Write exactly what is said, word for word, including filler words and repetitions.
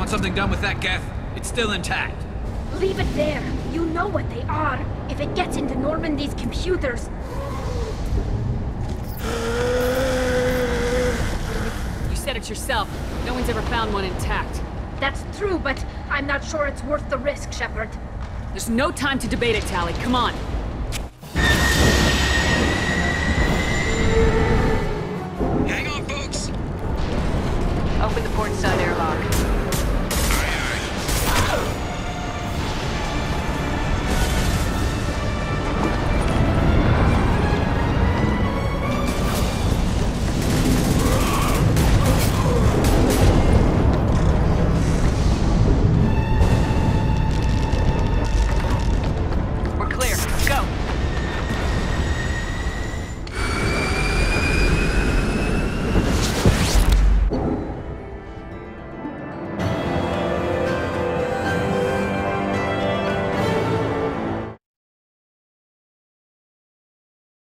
want something done with that Geth? It's still intact. Leave it there. You know what they are. If it gets into Normandy's computers... You said it yourself. No one's ever found one intact. That's true, but I'm not sure it's worth the risk, Shepard. There's no time to debate it, Tali. Come on. Hang on, folks! Open the port side airlock.